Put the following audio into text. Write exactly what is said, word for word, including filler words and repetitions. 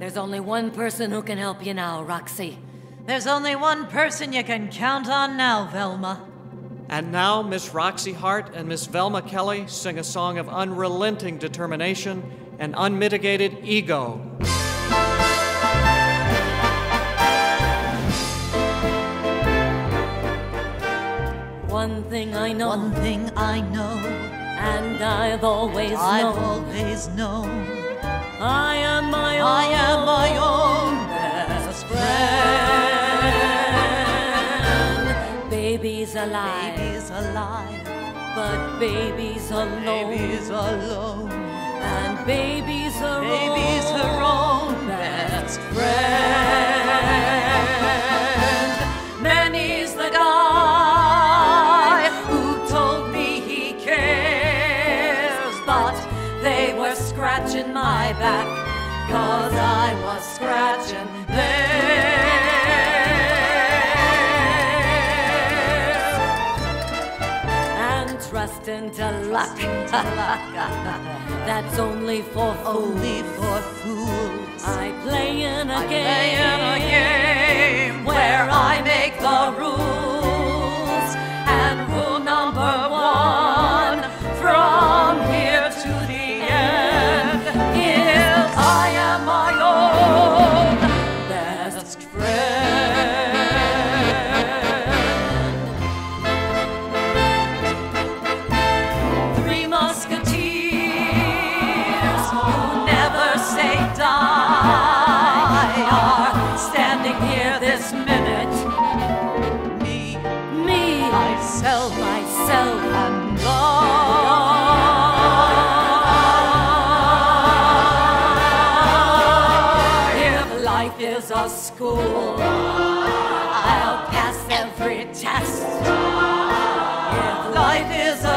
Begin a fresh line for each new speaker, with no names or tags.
There's only one person who can help you now, Roxy.
There's only one person you can count on now, Velma.
And now, Miss Roxy Hart and Miss Velma Kelly sing a song of unrelenting determination and unmitigated ego.
One thing I know.
One thing I know.
And I've always
I've
known.
I've always known.
I am my own.
I am my own best friend.
Baby's alive.
Baby's alive.
But baby's alone.
Baby's alone.
And baby's her
baby's
own.
her own best friend. Many's the guy who told me he cares, but they were scratching my back, 'cause I was scratching theirs.
And trusting to luck, that's only for fools.
Only for fools.
I play in a
I
game,
play in a game where I make the rules. And rule number one, from here to the end, is I am my own best friend. Three musketeers who never say die are standing here this minute. Me,
me,
myself,
myself,
and God. If life is a school, I'll pass every test. If life is a